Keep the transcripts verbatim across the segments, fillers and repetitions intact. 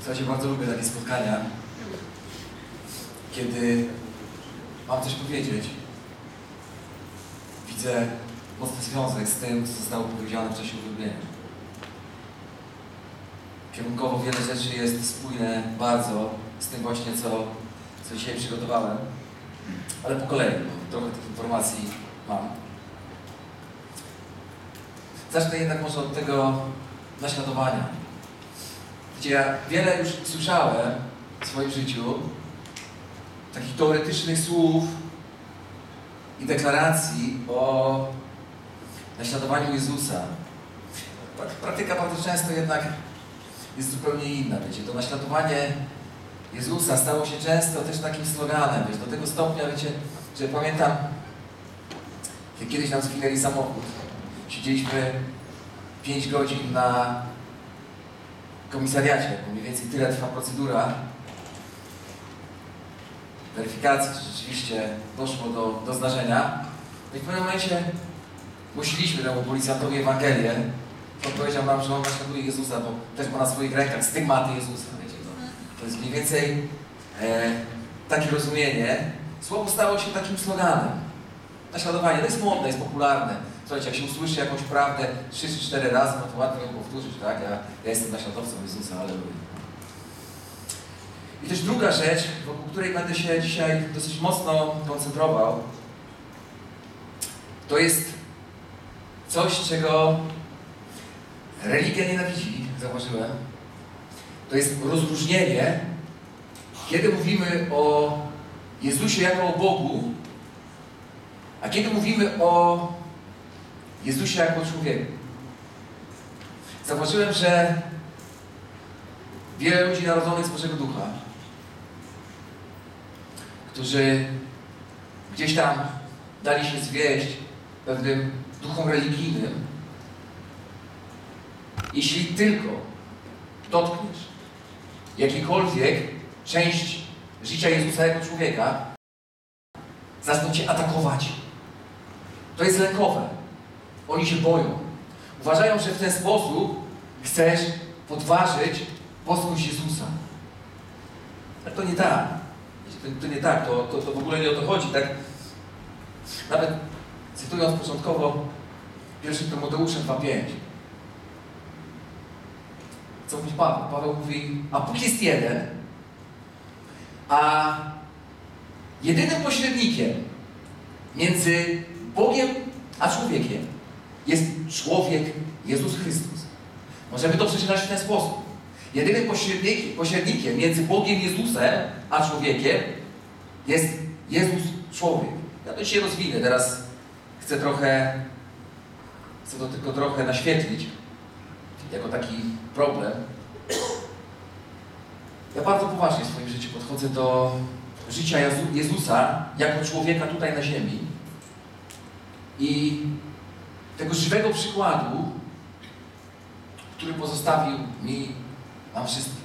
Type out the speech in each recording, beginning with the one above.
Słuchajcie, bardzo lubię takie spotkania, kiedy mam coś powiedzieć. Widzę mocny związek z tym, co zostało powiedziane w czasie uwielbienia. Kierunkowo wiele rzeczy jest spójne bardzo z tym właśnie, co, co dzisiaj przygotowałem. Ale po kolei, bo trochę tych informacji mam. Zacznę jednak może od tego naśladowania. Wiecie, ja wiele już słyszałem w swoim życiu takich teoretycznych słów i deklaracji o naśladowaniu Jezusa. Praktyka bardzo często jednak jest zupełnie inna, wiecie. To naśladowanie Jezusa stało się często też takim sloganem, wiecie, do tego stopnia, wiecie, że pamiętam, jak kiedyś nam zwinęli samochód. Siedzieliśmy pięć godzin na komisariacie, bo mniej więcej tyle trwa procedura weryfikacji, czy rzeczywiście doszło do, do zdarzenia. I w pewnym momencie głosiliśmy temu policjantowi Ewangelię. On powiedział nam, że on naśladuje Jezusa, bo też ma na swoich rękach stygmaty Jezusa. Wiecie, to, to jest mniej więcej e, takie rozumienie. Słowo stało się takim sloganem. Naśladowanie, to jest modne, jest popularne. Słuchajcie, jak się usłyszy jakąś prawdę trzy czy cztery razy, no to łatwo ją powtórzyć, tak? Ja, ja jestem naśladowcą Jezusa, ale I też druga rzecz, wokół której będę się dzisiaj dosyć mocno koncentrował, to jest coś, czego religia nienawidzi, zauważyłem. To jest rozróżnienie, kiedy mówimy o Jezusie jako o Bogu, a kiedy mówimy o Jezusie jako o człowieku. Zauważyłem, że wiele ludzi narodzonych z Bożego Ducha, którzy gdzieś tam dali się zwieść pewnym duchom religijnym, jeśli tylko dotkniesz jakiejkolwiek część życia Jezusa jako człowieka, zaczną cię atakować. To jest lękowe. Oni się boją. Uważają, że w ten sposób chcesz podważyć boskość Jezusa. Ale to nie tak. To, to nie tak. To, to, to w ogóle nie o to chodzi. Tak? Nawet cytując początkowo pierwszy Tymoteusza dwa pięć. Co mówi Paweł? Paweł mówi, a Bóg jest jeden, a jedynym pośrednikiem między Bogiem a człowiekiem jest człowiek Jezus Chrystus. Możemy to przeczytać w ten sposób. Jedynym pośrednikiem, pośrednikiem między Bogiem Jezusem a człowiekiem jest Jezus człowiek. Ja to się rozwinę. Teraz chcę trochę, chcę to tylko trochę naświetlić jako taki problem. Ja bardzo poważnie w swoim życiu podchodzę do życia Jezu, Jezusa jako człowieka tutaj na ziemi i tego żywego przykładu, który pozostawił mi, nam wszystkim.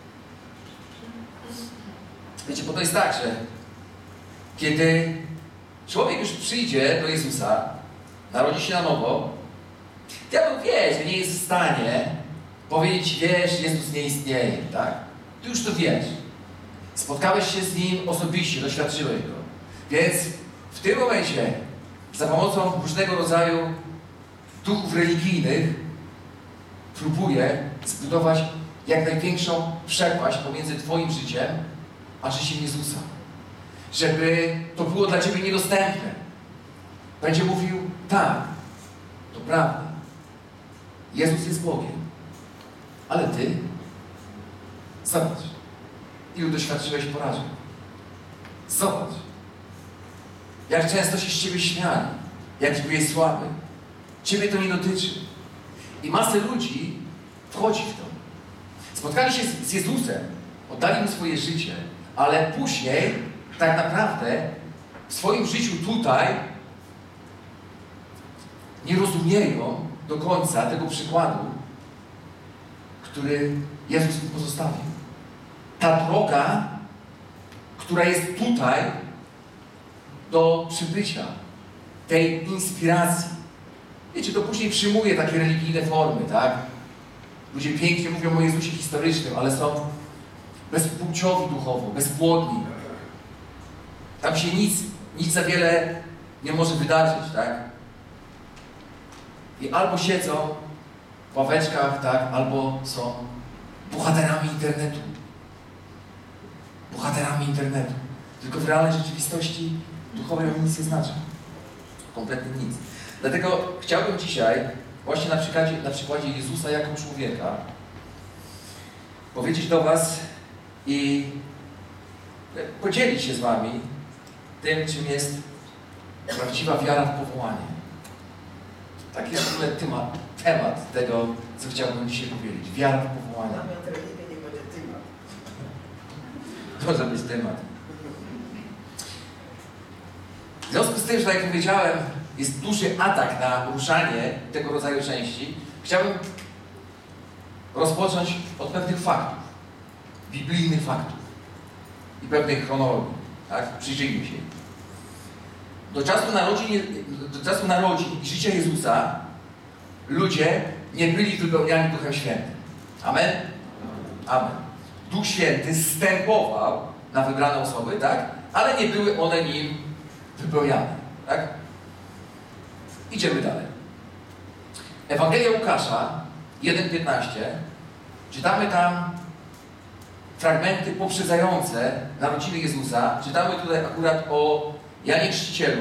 Wiecie, bo to jest tak, że kiedy człowiek już przyjdzie do Jezusa, narodzi się na nowo, diabeł wie, że nie jest w stanie powiedzieć, wiesz, Jezus nie istnieje, tak? Ty już to wiesz. Spotkałeś się z Nim osobiście, doświadczyłeś Go. Więc w tym momencie za pomocą różnego rodzaju duchów religijnych próbuje zbudować jak największą przepaść pomiędzy Twoim życiem a życiem Jezusa. Żeby to było dla Ciebie niedostępne. Będzie mówił, tak, to prawda. Jezus jest Bogiem. Ale Ty, zobacz, ilu doświadczyłeś porażek. Zobacz, jak często się z Ciebie śmiali, jaki byłeś słaby. Ciebie to nie dotyczy. I masę ludzi wchodzi w to. Spotkali się z, z Jezusem, oddali Mu swoje życie, ale później tak naprawdę w swoim życiu tutaj nie rozumieją do końca tego przykładu, który Jezus im pozostawił. Ta droga, która jest tutaj do przybycia, tej inspiracji. Wiecie, to później przyjmuje takie religijne formy, tak? Ludzie pięknie mówią o Jezusie historycznym, ale są bezpłciowi duchowo, bezpłodni. Tam się nic, nic za wiele nie może wydarzyć, tak? I albo siedzą w ławeczkach, tak? Albo są bohaterami internetu. Bohaterami internetu. Tylko w realnej rzeczywistości duchowej oni nic nie znaczą. Kompletnie nic. Dlatego chciałbym dzisiaj, właśnie na przykładzie, na przykładzie Jezusa jako człowieka, powiedzieć do was i podzielić się z wami tym, czym jest prawdziwa wiara w powołanie. Taki jest w ogóle temat, temat tego, co chciałbym dzisiaj powiedzieć. Wiara w powołanie. Może być temat. W związku z tym, że tak jak powiedziałem, jest duży atak na ruszanie tego rodzaju części, chciałbym rozpocząć od pewnych faktów, biblijnych faktów i pewnej chronologii. Tak? Przyjrzyjmy się. Do czasu narodzin, do czasu narodzin i życia Jezusa ludzie nie byli wypełniani Duchem Świętym. Amen? Amen. Duch Święty zstępował na wybrane osoby, tak? Ale nie były one nim wypełniane. Tak? Idziemy dalej. Ewangelia Łukasza jeden piętnaście. Czytamy tam fragmenty poprzedzające narodziny Jezusa. Czytamy tutaj akurat o Janie Chrzcicielu.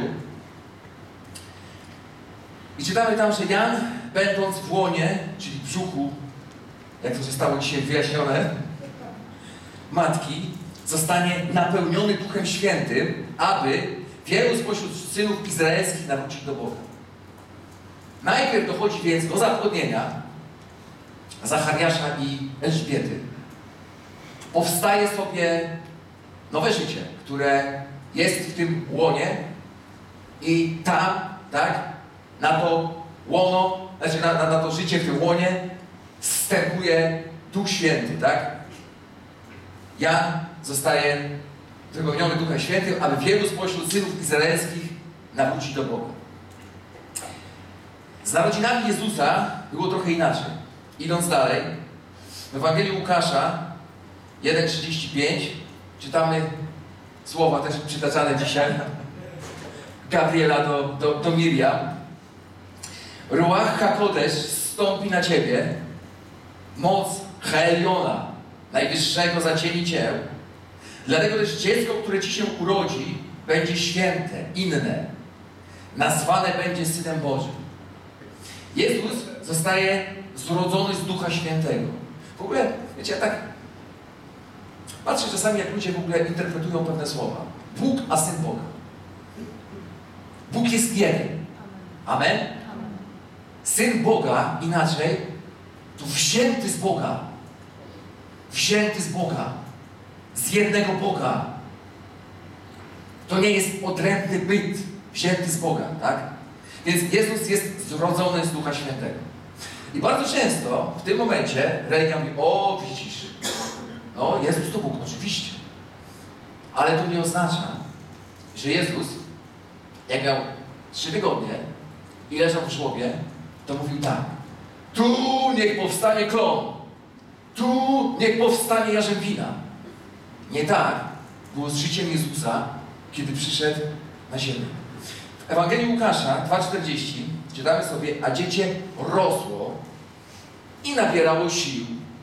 I czytamy tam, że Jan, będąc w łonie, czyli w brzuchu, jak to zostało dzisiaj wyjaśnione, matki, zostanie napełniony Duchem Świętym, aby wielu spośród synów izraelskich nawrócić do Boga. Najpierw dochodzi więc do zapłodnienia Zachariasza i Elżbiety. Powstaje sobie nowe życie, które jest w tym łonie i tam, tak, na to łono, znaczy na, na, na to życie w tym łonie wstępuje Duch Święty, tak? Jan zostaje wypełniony Duchem Świętym, aby wielu spośród synów izraelskich nawrócić do Boga. Z narodzinami Jezusa było trochę inaczej. Idąc dalej, w Ewangelii Łukasza jeden trzydzieści pięć czytamy słowa też przytaczane dzisiaj Gabriela do, do, do Miriam. Ruach HaKodesh zstąpi na ciebie, moc Haeliona, Najwyższego zacieni cię. Dlatego też dziecko, które ci się urodzi, będzie święte, inne. Nazwane będzie Synem Bożym. Jezus zostaje zrodzony z Ducha Świętego. W ogóle, wiecie, ja tak patrzę czasami, jak ludzie w ogóle interpretują pewne słowa. Bóg, a Syn Boga. Bóg jest jeden. Amen? Syn Boga, inaczej, to wzięty z Boga. Wzięty z Boga. Z jednego Boga. To nie jest odrębny byt. Wzięty z Boga, tak? Więc Jezus jest zrodzony z Ducha Świętego. I bardzo często w tym momencie religia mówi, o widzisz, no Jezus to Bóg, oczywiście. Ale to nie oznacza, że Jezus, jak miał trzy tygodnie i leżał w żłobie, to mówił tak, tu niech powstanie klon, tu niech powstanie jarzębina. Nie tak było z życiem Jezusa, kiedy przyszedł na ziemię. W Ewangelii Łukasza dwa czterdzieści czytamy sobie, a dziecię rosło i nabierało sił.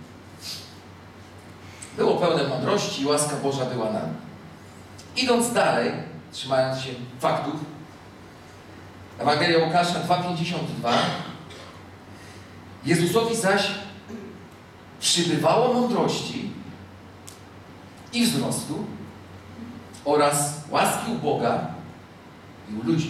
Było pełne mądrości i łaska Boża była nad nim. Idąc dalej, trzymając się faktów, Ewangelia Łukasza dwa pięćdziesiąt dwa. Jezusowi zaś przybywało mądrości i wzrostu oraz łaski u Boga i u ludzi.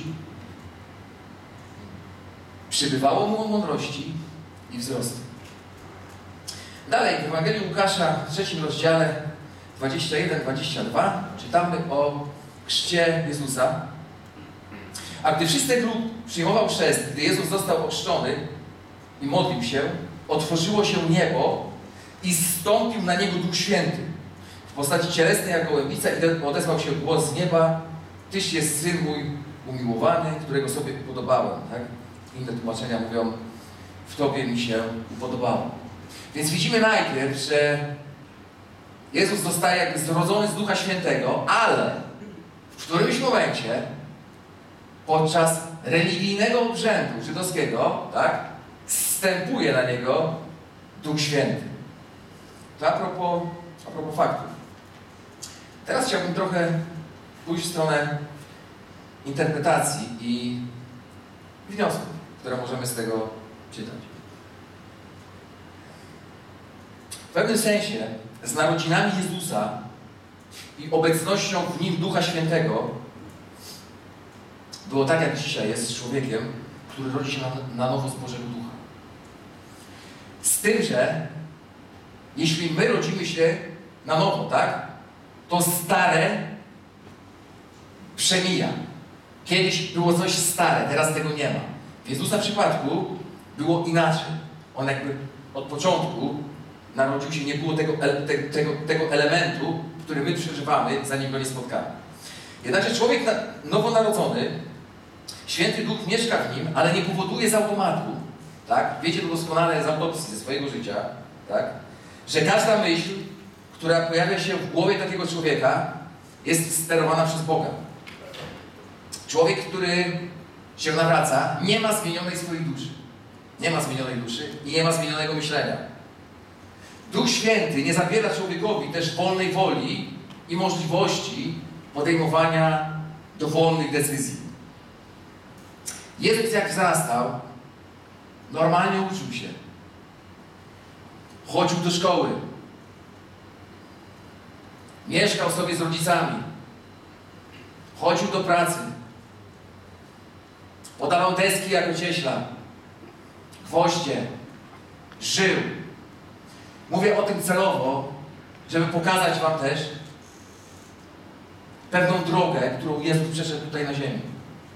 Przybywało mu mądrości i wzrostu. Dalej w Ewangelii Łukasza w trzecim rozdziale dwadzieścia jeden dwadzieścia dwa czytamy o chrzcie Jezusa. A gdy wszyscy lud przyjmował chrzest, gdy Jezus został ochrzczony i modlił się, otworzyło się niebo i zstąpił na niego Duch Święty w postaci cielesnej jak gołębica i odezwał się głos z nieba: Tyś jest Syn mój umiłowany, którego sobie upodobałem. Tak? Inne tłumaczenia mówią: w Tobie mi się upodobało. Więc widzimy najpierw, że Jezus zostaje jakby zrodzony z Ducha Świętego, ale w którymś momencie podczas religijnego obrzędu żydowskiego, tak, zstępuje na niego Duch Święty. To a propos, a propos faktów. Teraz chciałbym trochę pójść w stronę interpretacji i wniosków, które możemy z tego czytać. W pewnym sensie z narodzinami Jezusa i obecnością w Nim Ducha Świętego było tak, jak dzisiaj jest z człowiekiem, który rodzi się na, na nowo z Bożego Ducha. Z tym, że jeśli my rodzimy się na nowo, tak, to stare przemija. Kiedyś było coś stare, teraz tego nie ma. W Jezusa przypadku było inaczej. On jakby od początku narodził się, nie było tego, te, tego, tego elementu, który my przeżywamy, zanim go nie spotkamy. Jednakże człowiek nowonarodzony, Święty Duch mieszka w nim, ale nie powoduje z automatu, tak? Wiecie to doskonale z autopsji ze swojego życia, tak? Że każda myśl, która pojawia się w głowie takiego człowieka, jest sterowana przez Boga. Człowiek, który się nawraca, nie ma zmienionej swojej duszy. Nie ma zmienionej duszy i nie ma zmienionego myślenia. Duch Święty nie zabiera człowiekowi też wolnej woli i możliwości podejmowania dowolnych decyzji. Jezus jak wzrastał, normalnie uczył się. Chodził do szkoły. Mieszkał sobie z rodzicami. Chodził do pracy. Podawał deski jako cieśla. Gwoździe. Żył. Mówię o tym celowo, żeby pokazać wam też pewną drogę, którą Jezus przeszedł tutaj na ziemi.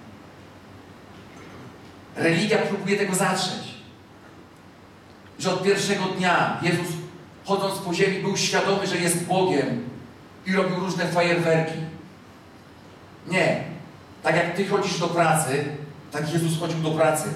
Religia próbuje tego zatrzeć. Że od pierwszego dnia Jezus, chodząc po ziemi, był świadomy, że jest Bogiem i robił różne fajerwerki. Nie. Tak jak ty chodzisz do pracy, tak Jezus chodził do pracy.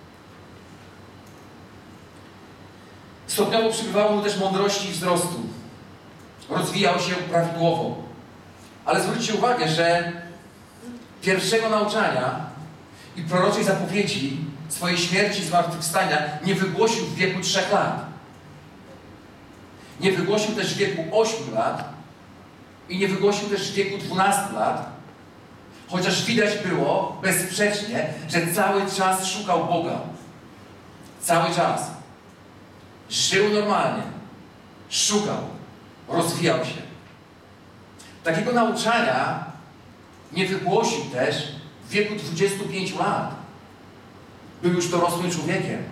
Stopniowo przybywało mu też mądrości i wzrostu. Rozwijał się prawidłowo. Ale zwróćcie uwagę, że pierwszego nauczania i proroczej zapowiedzi swojej śmierci i zmartwychwstania nie wygłosił w wieku trzech lat. Nie wygłosił też w wieku ośmiu lat i nie wygłosił też w wieku dwunastu lat, chociaż widać było bezsprzecznie, że cały czas szukał Boga. Cały czas. Żył normalnie. Szukał. Rozwijał się. Takiego nauczania nie wygłosił też w wieku dwudziestu pięciu lat. Był już dorosłym człowiekiem.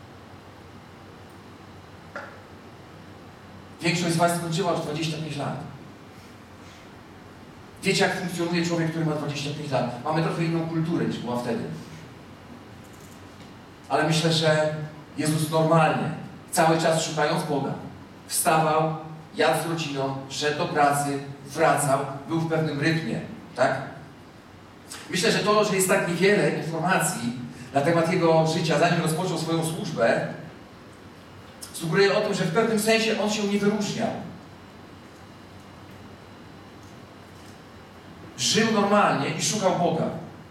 Większość z was skończyła już dwadzieścia pięć lat. Wiecie, jak funkcjonuje człowiek, który ma dwadzieścia pięć lat. Mamy trochę inną kulturę niż była wtedy. Ale myślę, że Jezus normalnie, cały czas szukając Boga, wstawał, jadł z rodziną, szedł do pracy, wracał, był w pewnym rytmie, tak? Myślę, że to, że jest tak niewiele informacji na temat jego życia, zanim rozpoczął swoją służbę, sugeruje o tym, że w pewnym sensie on się nie wyróżniał. Żył normalnie i szukał Boga.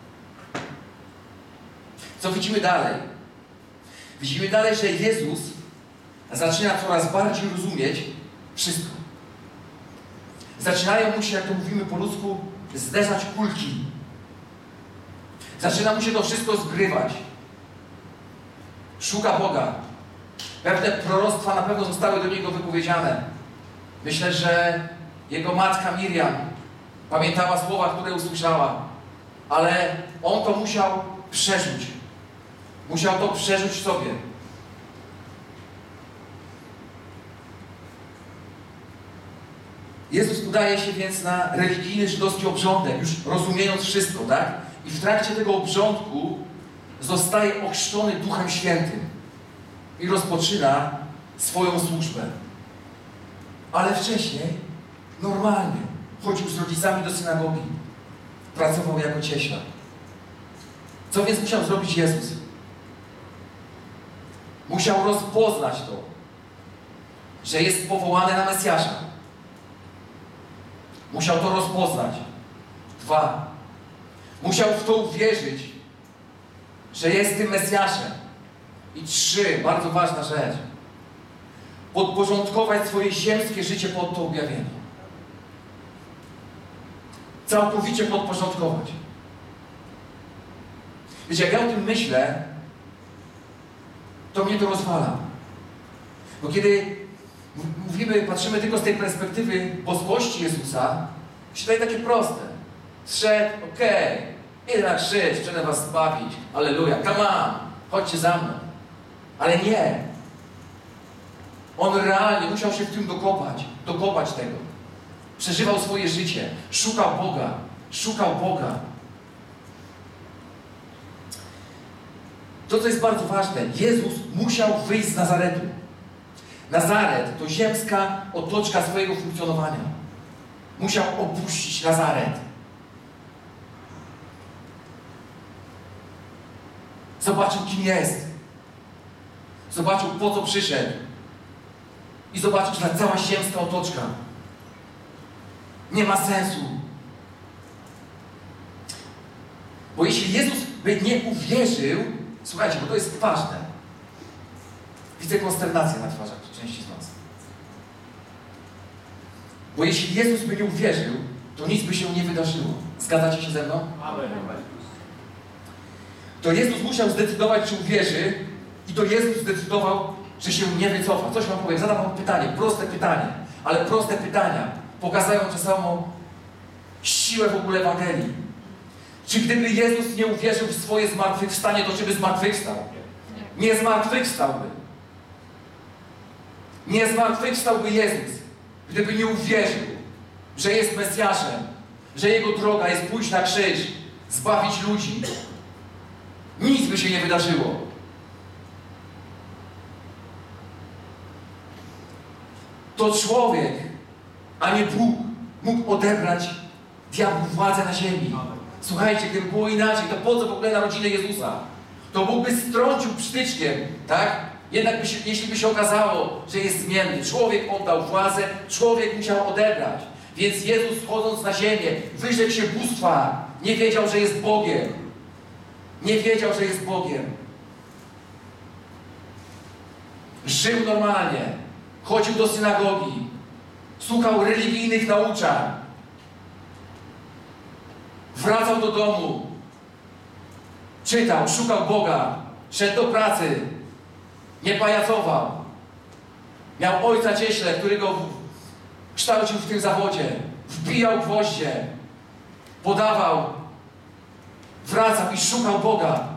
Co widzimy dalej? Widzimy dalej, że Jezus zaczyna coraz bardziej rozumieć wszystko. Zaczynają mu się, jak to mówimy po ludzku, zderzać kulki. Zaczyna mu się to wszystko zgrywać. Szuka Boga. Pewne proroctwa na pewno zostały do niego wypowiedziane. Myślę, że jego matka Miriam pamiętała słowa, które usłyszała, ale on to musiał przeżyć. Musiał to przeżyć sobie. Jezus udaje się więc na religijny żydowski obrządek, już rozumiejąc wszystko, tak? I w trakcie tego obrządku zostaje ochrzczony Duchem Świętym i rozpoczyna swoją służbę. Ale wcześniej normalnie chodził z rodzicami do synagogi. Pracował jako cieśla. Co więc musiał zrobić Jezus? Musiał rozpoznać to, że jest powołany na Mesjasza. Musiał to rozpoznać. Dwa. Musiał w to uwierzyć, że jest tym Mesjaszem. I trzy. Bardzo ważna rzecz. Podporządkować swoje ziemskie życie pod to objawienie. Całkowicie podporządkować. Wiecie, jak ja o tym myślę, to mnie to rozwala. Bo kiedy mówimy, patrzymy tylko z tej perspektywy boskości Jezusa, się daje takie proste. Zszedł, okej, okay, idę na krzyż, chcę was zbawić, alleluja, come on, chodźcie za mną. Ale nie. On realnie musiał się w tym dokopać, dokopać tego. Przeżywał swoje życie, szukał Boga, szukał Boga. To, co jest bardzo ważne, Jezus musiał wyjść z Nazaretu. Nazaret to ziemska otoczka swojego funkcjonowania. Musiał opuścić Nazaret. Zobaczył, kim jest. Zobaczył, po co przyszedł. I zobaczył, że ta cała ziemska otoczka nie ma sensu. Bo jeśli Jezus by nie uwierzył, słuchajcie, bo to jest ważne. Widzę konsternację na twarzach części z was. Bo jeśli Jezus by nie uwierzył, to nic by się nie wydarzyło. Zgadzacie się ze mną? Amen. To Jezus musiał zdecydować, czy uwierzy, i to Jezus zdecydował, że się nie wycofa. Coś wam powiem, zadam wam pytanie, proste pytanie, ale proste pytania pokazują czasami siłę w ogóle Ewangelii. Czy gdyby Jezus nie uwierzył w swoje zmartwychwstanie, to czy by zmartwychwstał? Nie zmartwychwstałby. Nie zmartwychwstałby Jezus, gdyby nie uwierzył, że jest Mesjaszem, że Jego droga jest pójść na krzyż, zbawić ludzi. Nic by się nie wydarzyło. To człowiek, a nie Bóg, mógł odebrać diabłu władzę na ziemi. Słuchajcie, gdyby było inaczej, to po co w ogóle narodziny Jezusa? To Bóg by strącił psztyczkiem, tak? Jednak by się, jeśli by się okazało, że jest zmienny, człowiek oddał władzę, człowiek musiał odebrać. Więc Jezus, wchodząc na ziemię, wyrzekł się bóstwa. Nie wiedział, że jest Bogiem. Nie wiedział, że jest Bogiem. Żył normalnie. Chodził do synagogi. Słuchał religijnych nauczań. Wracał do domu. Czytał, szukał Boga. Szedł do pracy. Nie pajacował. Miał ojca cieśle, który go kształcił w tym zawodzie. Wbijał gwoździe. Podawał. Wracał i szukał Boga.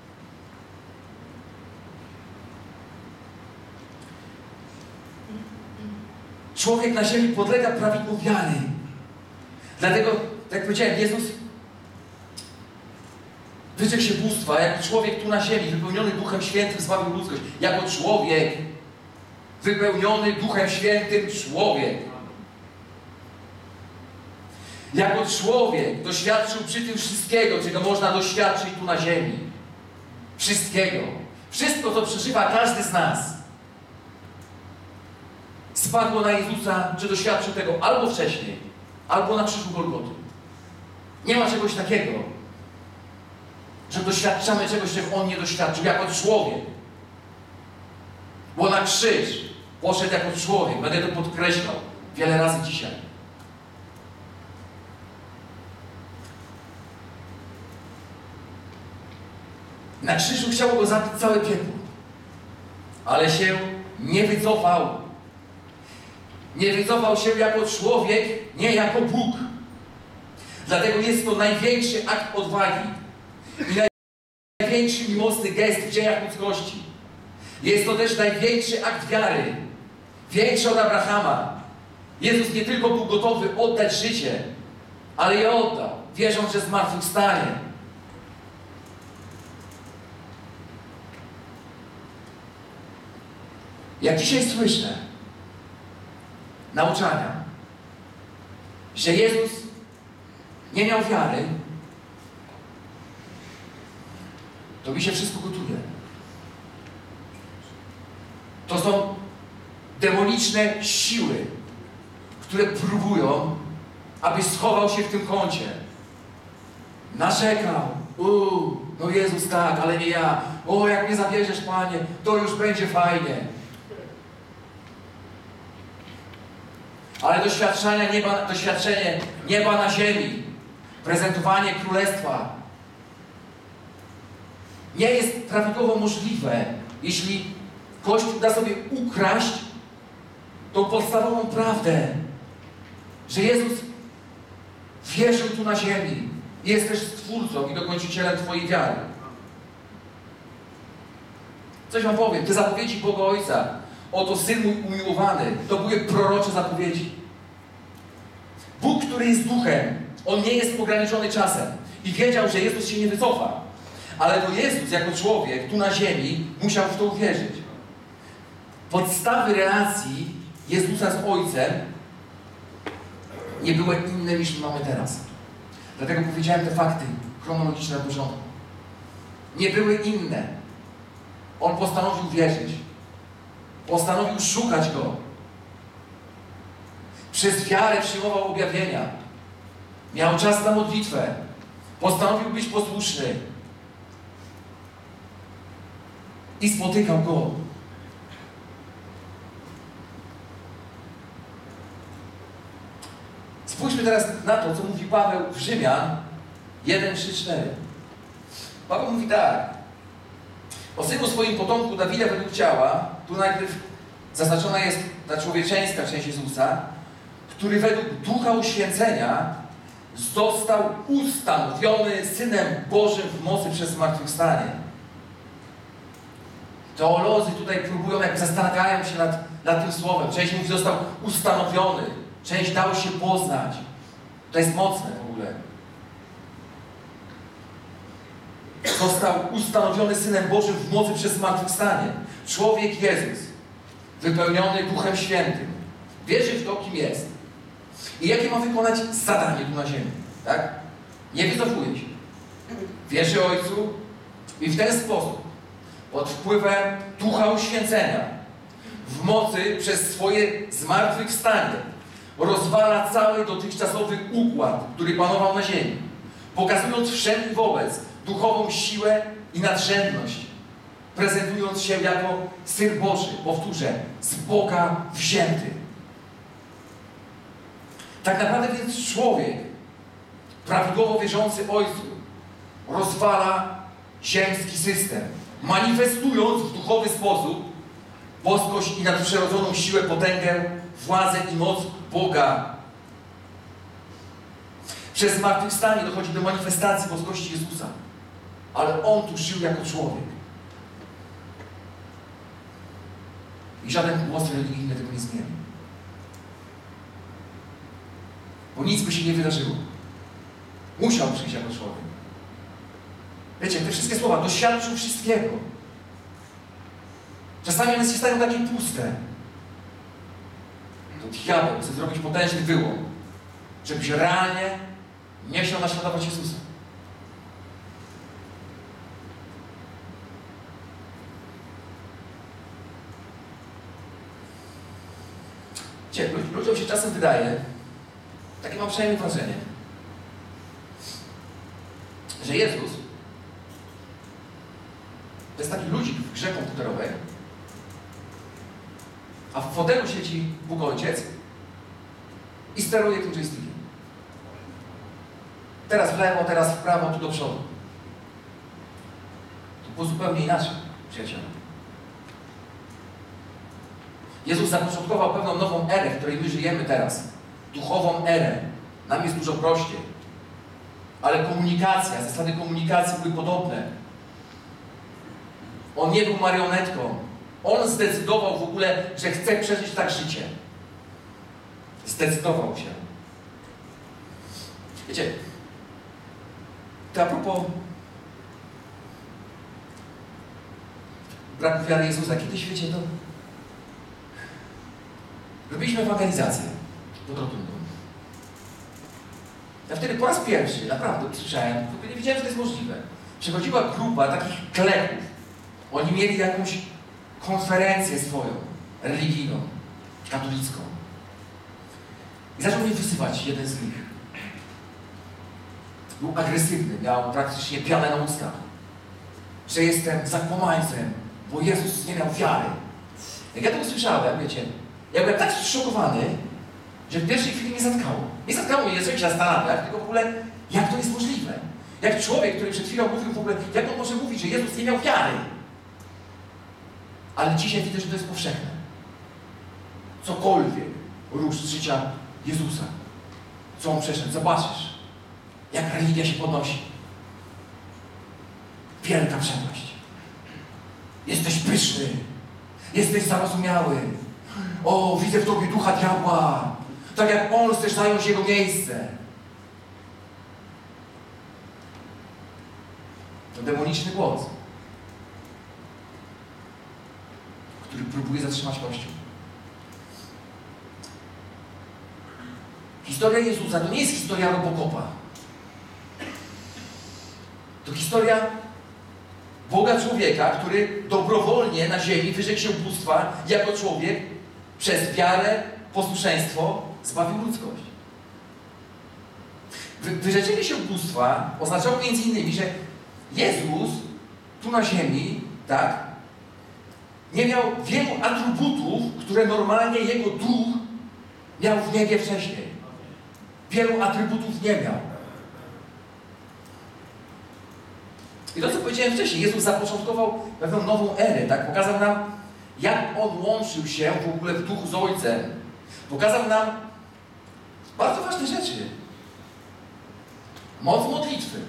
Człowiek na ziemi podlega prawidłom wiary. Dlatego, jak powiedziałem, Jezus wyrzekł się bóstwa, jako człowiek tu na ziemi, wypełniony Duchem Świętym, zbawił ludzkość. Jako człowiek, wypełniony Duchem Świętym człowiek. Jako człowiek doświadczył przy tym wszystkiego, czego można doświadczyć tu na ziemi. Wszystkiego. Wszystko, co przeżywa każdy z nas, spadło na Jezusa, czy doświadczył tego albo wcześniej, albo na krzyżu Golgoty. Nie ma czegoś takiego, że doświadczamy czegoś, czego On nie doświadczył, jako człowiek. Bo na krzyż poszedł jako człowiek. Będę to podkreślał wiele razy dzisiaj. Na krzyżu chciało Go zabić całe piekło. Ale się nie wycofał. Nie wycofał się jako człowiek, nie jako Bóg. Dlatego jest to największy akt odwagi i największy miłosny gest w dziejach ludzkości. Jest to też największy akt wiary. Większy od Abrahama. Jezus nie tylko był gotowy oddać życie, ale je oddał, wierząc, że zmartwychwstanie. Jak dzisiaj słyszę nauczania, że Jezus nie miał wiary, to mi się wszystko gotuje. To są demoniczne siły, które próbują abyś schował się w tym kącie. Narzekał. Uuu, no Jezus tak, ale nie ja. O, jak mnie zabierzesz, Panie, to już będzie fajnie. Ale doświadczenie nieba, doświadczenie nieba na ziemi, prezentowanie królestwa nie jest prawidłowo możliwe, jeśli Kościół da sobie ukraść tą podstawową prawdę, że Jezus wierzył tu na ziemi. Jest też Stwórcą i dokończycielem Twojej wiary. Coś Wam powiem. Te zapowiedzi Boga Ojca, oto Syn mój umiłowany, to były prorocze zapowiedzi. Bóg, który jest duchem, On nie jest ograniczony czasem. I wiedział, że Jezus się nie wycofa. Ale to Jezus jako człowiek tu na ziemi musiał w to uwierzyć. Podstawy relacji Jezusa z Ojcem nie były inne niż mamy teraz. Dlatego powiedziałem te fakty chronologiczne na początku. Nie były inne. On postanowił wierzyć. Postanowił szukać Go. Przez wiarę przyjmował objawienia. Miał czas na modlitwę. Postanowił być posłuszny. I spotykał Go. Spójrzmy teraz na to, co mówi Paweł w Rzymian jeden, trzy, cztery. Paweł mówi tak. O synu swoim potomku Dawida według ciała, tu najpierw zaznaczona jest ta człowieczeńska część Jezusa, który według ducha uświęcenia został ustanowiony Synem Bożym w mocy przez zmartwychwstanie. Teolodzy tutaj próbują, jak zastanawiają się nad, nad tym słowem. Część mówi, został ustanowiony. Część dał się poznać. To jest mocne w ogóle. Został ustanowiony Synem Bożym w mocy przez zmartwychwstanie. Człowiek Jezus, wypełniony Duchem Świętym, wierzy w to, kim jest. I jakie ma wykonać zadanie tu na ziemi. Tak? Nie wycofuje się. Wierzy Ojcu i w ten sposób, pod wpływem Ducha Uświęcenia, w mocy przez swoje zmartwychwstanie, rozwala cały dotychczasowy układ, który panował na ziemi, pokazując wszędzie wobec duchową siłę i nadrzędność, prezentując się jako Syn Boży, powtórzę, z Boga wzięty. Tak naprawdę więc człowiek, prawidłowo wierzący Ojcu, rozwala ziemski system, manifestując w duchowy sposób boskość i nadprzyrodzoną siłę, potęgę, władzę i moc Boga. Przez zmartwychwstanie dochodzi do manifestacji boskości Jezusa. Ale On tu żył jako człowiek. I żaden głos religijny tego nie zmieni. Bo nic by się nie wydarzyło. Musiał przyjść jako człowiek. Wiecie, te wszystkie słowa, doświadczył wszystkiego. Czasami one się stają takie puste. To diabeł chce zrobić potężny wyłom, żebyś realnie nie chciał naśladować Jezusa. Wiecie, ludziom się czasem wydaje, takie mam przynajmniej wrażenie, że Jezus to jest taki ludzik w grze komputerowej, a w fotelu siedzi Bóg Ojciec i steruje tym joystickiem. Teraz w lewo, teraz w prawo, tu do przodu. To było zupełnie inaczej, przyjaciele. Jezus zapoczątkował pewną nową erę, w której my żyjemy teraz. Duchową erę. Nam jest dużo prościej. Ale komunikacja, zasady komunikacji były podobne. On nie był marionetką. On zdecydował w ogóle, że chce przeżyć tak życie. Zdecydował się. Wiecie, to a propos braku wiary Jezusa. Kiedyś, wiecie, to robiliśmy ewangelizację pod rotundą. Ja wtedy po raz pierwszy, naprawdę, usłyszałem, nie wiedziałem, że to jest możliwe. Przychodziła grupa takich kleków. Oni mieli jakąś konferencję swoją, religijną, katolicką. I zaczął mnie wysyłać jeden z nich. był agresywny, miał praktycznie pianę na ustach. Że jestem zakłamańcem, bo Jezus nie miał wiary. Jak ja to usłyszałem, wiecie, ja byłem tak zszokowany, że w pierwszej chwili mnie zatkało. Nie zatkało mnie, zacząłem się zastanawiać, tylko w ogóle, jak to jest możliwe. Jak człowiek, który przed chwilą mówił w ogóle, jak on może mówić, że Jezus nie miał wiary. Ale dzisiaj widzę, że to jest powszechne. Cokolwiek rusz z życia Jezusa, co On przeszedł, zobaczysz, jak religia się podnosi. Wielka przepaść. Jesteś pyszny. Jesteś zarozumiały. O, widzę w Tobie ducha diabła. Tak jak on chcesz zająć jego miejsce. To demoniczny głos, który próbuje zatrzymać Kościół. Historia Jezusa to nie jest historia Robocopa. To historia Boga człowieka, który dobrowolnie na ziemi wyrzekł się ubóstwa jako człowiek, przez wiarę, posłuszeństwo zbawił ludzkość. Wy, wyrzeczenie się ubóstwa oznaczało między innymi, że Jezus tu na ziemi, tak, nie miał wielu atrybutów, które normalnie Jego duch miał w niebie wcześniej. Wielu atrybutów nie miał. I to, co powiedziałem wcześniej, Jezus zapoczątkował pewną nową erę, tak? Pokazał nam, jak On łączył się w ogóle w duchu z Ojcem. Pokazał nam bardzo ważne rzeczy. Moc modlitwy.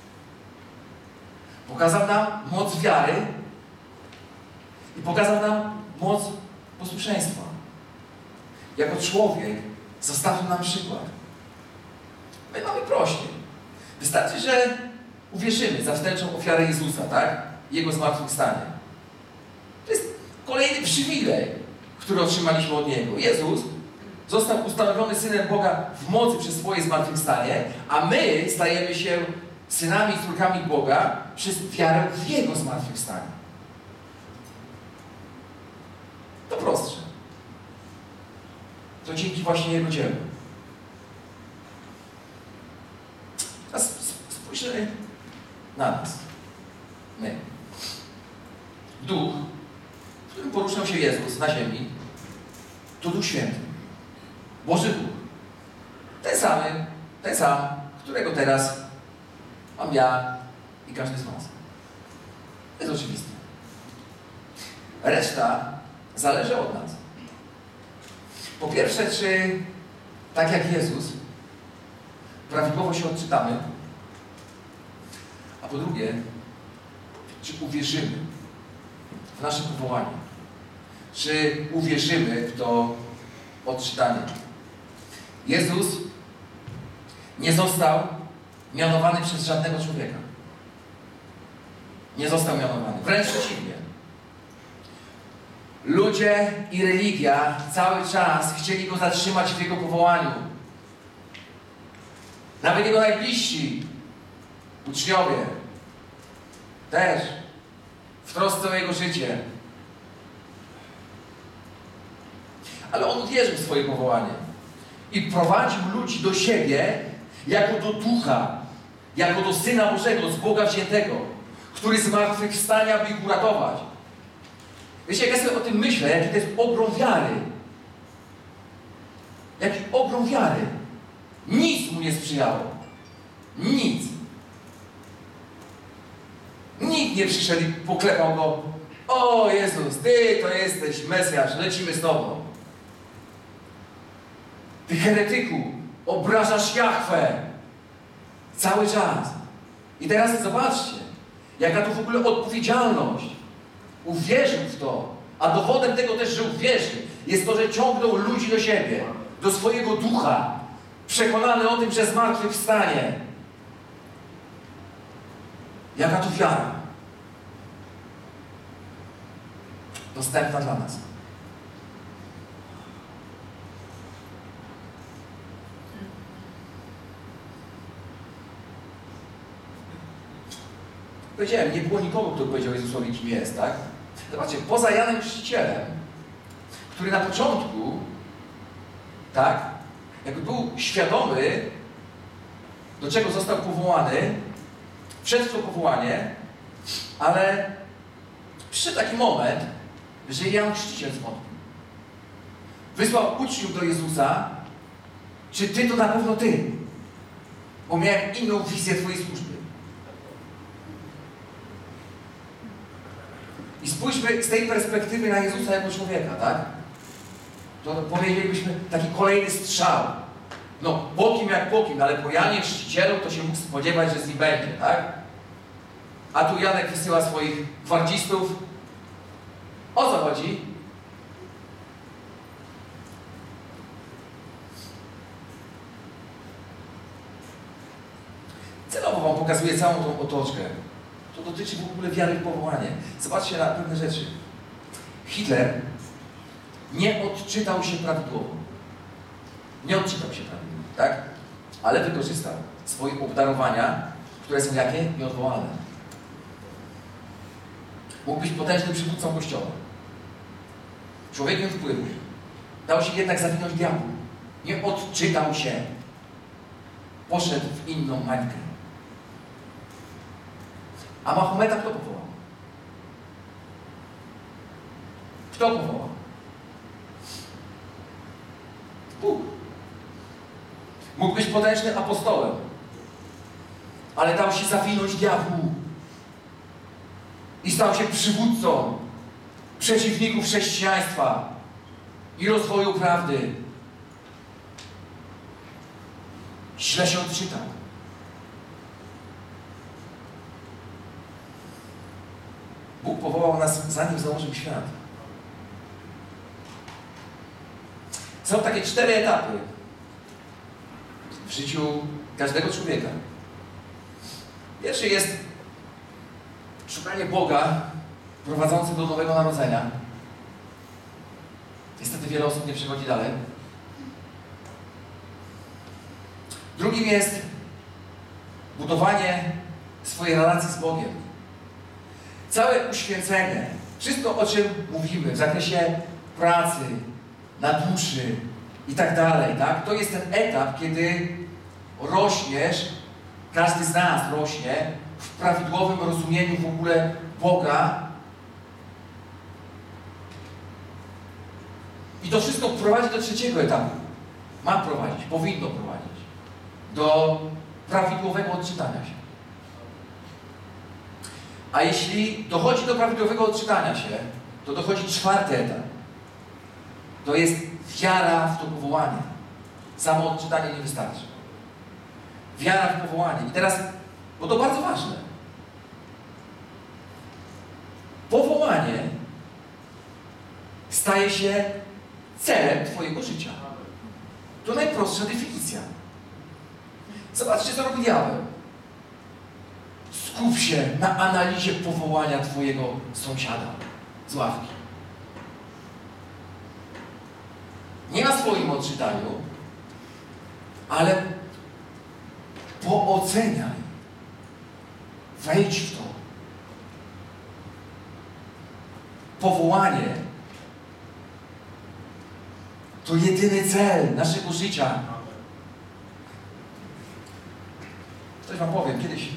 Pokazał nam moc wiary i pokazał nam moc posłuszeństwa. Jako człowiek zostawił nam przykład. My mamy prościej. Wystarczy, że uwierzymy za wstępczą ofiarę Jezusa, tak? Jego zmartwychwstanie. To jest kolejny przywilej, który otrzymaliśmy od Niego. Jezus został ustanowiony Synem Boga w mocy przez swoje zmartwychwstanie, a my stajemy się synami i córkami Boga przez wiarę w Jego zmartwychwstanie. To prostsze. To dzięki właśnie Jego dziełu. A spójrzmy na nas. My. Duch, w którym poruszał się Jezus na ziemi, to Duch Święty. Boży Duch. Ten samy, ten sam, którego teraz mam ja i każdy z was. To jest oczywiste. Reszta zależy od nas. Po pierwsze, czy tak jak Jezus prawidłowo się odczytamy, a po drugie, czy uwierzymy w nasze powołanie. Czy uwierzymy w to odczytanie. Jezus nie został mianowany przez żadnego człowieka. Nie został mianowany. Wręcz przeciwnie. Ludzie i religia cały czas chcieli Go zatrzymać w Jego powołaniu. Nawet Jego najbliżsi uczniowie też w trosce o Jego życie. Ale On uwierzył w swoje powołanie i prowadził ludzi do siebie jako do Ducha, jako do Syna Bożego, z Boga wziętego, który zmartwychwstania, by ich uratować. Wiecie, jak ja sobie o tym myślę, jaki to jest ogrom wiary. Jaki ogrom wiary. Nic mu nie sprzyjało. Nic. Nikt nie przyszedł i poklepał go. O Jezus, Ty to jesteś Mesjasz, lecimy z Tobą. Ty heretyku, obrażasz Jahwe. Cały czas. I teraz zobaczcie, jaka to w ogóle odpowiedzialność. Uwierzył w to, a dowodem tego też, że uwierzył, jest to, że ciągnął ludzi do siebie, do swojego ducha, przekonany o tym, że zmartwychwstanie. Jaka to wiara? Dostępna dla nas. Powiedziałem, nie było nikogo, kto powiedział Jezusowi, kim jest, tak? Zobaczcie, poza Janem Chrzcicielem, który na początku, tak, jakby był świadomy do czego został powołany, wszedł w to powołanie, ale przyszedł taki moment, że Jan Chrzciciel zwątpił. Wysłał uczniów do Jezusa, czy Ty to na pewno Ty? Bo miałem inną wizję Twojej służby. I spójrzmy z tej perspektywy na Jezusa jako człowieka, tak? To powiedzielibyśmy taki kolejny strzał. No, po kim jak po kim, ale po Janie Chrzcicielu to się mógł spodziewać, że z nim będzie, tak? A tu Janek wysyła swoich gwardzistów. O co chodzi? Celowo wam pokazuję całą tą otoczkę. To dotyczy w ogóle wiary w powołanie. Zobaczcie na pewne rzeczy. Hitler nie odczytał się prawidłowo. Nie odczytał się prawidłowo, tak? Ale wykorzystał swoje obdarowania, które są jakie? Nieodwołalne. Mógł być potężnym przywódcą Kościoła. Człowiekiem wpływu. Dał się jednak zawinąć diabłu. Nie odczytał się. Poszedł w inną mańkę. A Mahometa kto powołał? Kto powołał? Bóg. Mógł być potężnym apostołem, ale dał się zawinąć diabłu i stał się przywódcą przeciwników chrześcijaństwa i rozwoju prawdy. Źle się odczytał. Bóg powołał nas, zanim założył świat. Są takie cztery etapy w życiu każdego człowieka. Pierwszy jest szukanie Boga prowadzący do nowego narodzenia. Niestety wiele osób nie przechodzi dalej. Drugim jest budowanie swojej relacji z Bogiem. Całe uświęcenie, wszystko o czym mówimy w zakresie pracy, na duszy i tak dalej, tak? To jest ten etap, kiedy rośniesz, każdy z nas rośnie w prawidłowym rozumieniu w ogóle Boga. I to wszystko prowadzi do trzeciego etapu. Ma prowadzić, powinno prowadzić do prawidłowego odczytania się. A jeśli dochodzi do prawidłowego odczytania się, to dochodzi czwarty etap. To jest wiara w to powołanie. Samo odczytanie nie wystarczy. Wiara w powołanie. I teraz, bo to bardzo ważne. Powołanie staje się celem Twojego życia. To najprostsza definicja. Zobaczcie, co robi diabeł. Skup się na analizie powołania Twojego sąsiada z ławki. Nie na swoim odczytaniu, ale pooceniaj. Wejdź w to. Powołanie to jedyny cel naszego życia. Coś wam powiem. Kiedyś,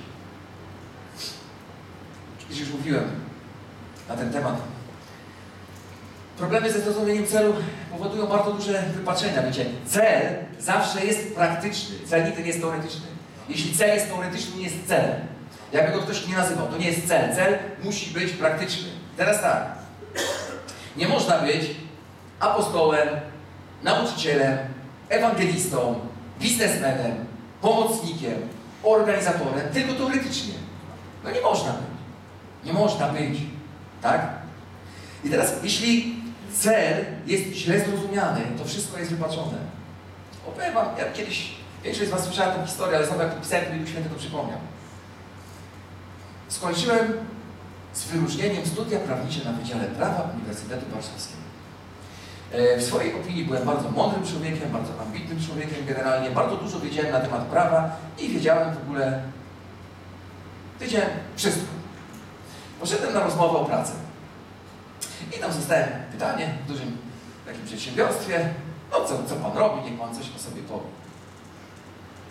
kiedyś już mówiłem na ten temat. Problemy ze zrozumieniem celu powodują bardzo duże wypaczenia. Wiecie, cel zawsze jest praktyczny. Cel nigdy nie jest teoretyczny. Jeśli cel jest teoretyczny, nie jest celem. Jakby go ktoś nie nazywał, to nie jest cel. Cel musi być praktyczny. Teraz tak. Nie można być apostołem, nauczycielem, ewangelistą, biznesmenem, pomocnikiem, organizatorem, tylko teoretycznie. No nie można być. Nie można być. Tak? I teraz, jeśli cel jest źle zrozumiany, to wszystko jest wypaczone. Opowiem wam, ja kiedyś, większość z was słyszała tę historię, ale znowu jak to pisałem, to mi Święty to przypomniał. Skończyłem z wyróżnieniem studia prawnicze na Wydziale Prawa Uniwersytetu Warszawskiego. W swojej opinii byłem bardzo mądrym człowiekiem, bardzo ambitnym człowiekiem generalnie, bardzo dużo wiedziałem na temat prawa i wiedziałem w ogóle, wiedziałem wszystko. Poszedłem na rozmowę o pracę. I tam zostałem pytanie w dużym takim przedsiębiorstwie, no co, co pan robi, niech pan coś o sobie powie. A ja mówię,